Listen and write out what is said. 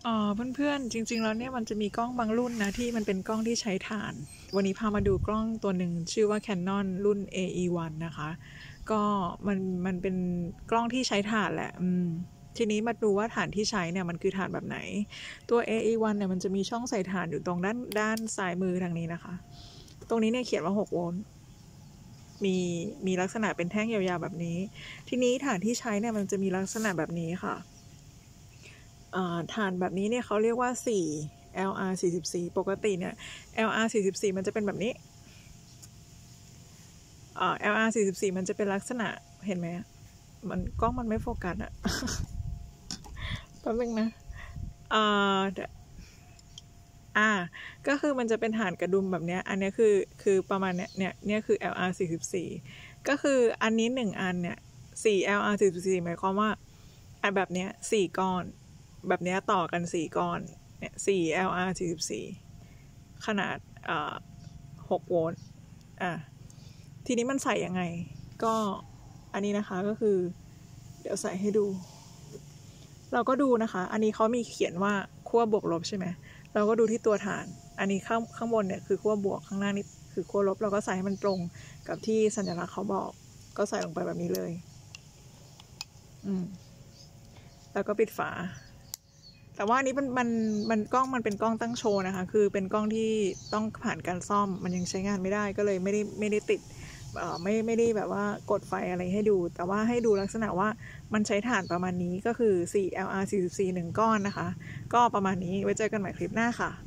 เพื่อนๆจริงๆแล้วเนี่ยมันจะมีกล้องบางรุ่นนะที่มันเป็นกล้องที่ใช้ถ่าน วันนี้พามาดูกล้องตัวหนึ่งชื่อว่า Canon รุ่น AE1 นะคะก็มันเป็นกล้องที่ใช้ถ่านแหละทีนี้มาดูว่าถ่านที่ใช้เนี่ยมันคือถ่านแบบไหนตัว AE1 เนี่ยมันจะมีช่องใส่ถ่านอยู่ตรงด้านซ้ายมือทางนี้นะคะตรงนี้เนี่ยเขียนว่า6 โวลต์มีลักษณะเป็นแท่งยาวๆแบบนี้ทีนี้ถ่านที่ใช้เนี่ยมันจะมีลักษณะแบบนี้ค่ะถ่านแบบนี้เนี่ยเขาเรียกว่า4 LR44 ปกติเนี่ย LR44 มันจะเป็นแบบนี้LR44 มันจะเป็นลักษณะเห็นไหมมันกล้องมันไม่โฟกัสอะแป๊บนึงนะก็คือมันจะเป็นถ่านกระดุมแบบนี้อันนี้คือประมาณเนี่ยคือ LR44 ก็คืออันนี้1อันเนี่ย4 LR44 หมายความว่าอันแบบเนี้ย4ก้อนแบบนี้ต่อกัน4ก้อนเนี่ย4 LR44 ขนาด6 โวลต์ทีนี้มันใส่ยังไงก็อันนี้นะคะก็คือเดี๋ยวใส่ให้ดูเราก็ดูนะคะอันนี้เขามีเขียนว่าขั้วบวกลบใช่ไหมเราก็ดูที่ตัวฐานอันนี้ข้างบนเนี่ยคือขั้วบวกข้างล่างนี่คือขั้วลบเราก็ใส่ให้มันตรงกับที่สัญลักษณ์เขาบอกก็ใส่ลงไปแบบนี้เลยแล้วก็ปิดฝาแต่ว่าอันนี้มันกล้องมันเป็นกล้องตั้งโชว์นะคะคือเป็นกล้องที่ต้องผ่านการซ่อมมันยังใช้งานไม่ได้ก็เลยไม่ได้ติดไม่ได้แบบว่ากดไฟอะไรให้ดูแต่ว่าให้ดูลักษณะว่ามันใช้ถ่านประมาณนี้ก็คือ4 LR44 1 ก้อนนะคะก็ประมาณนี้ไว้เจอกันใหม่คลิปหน้าค่ะ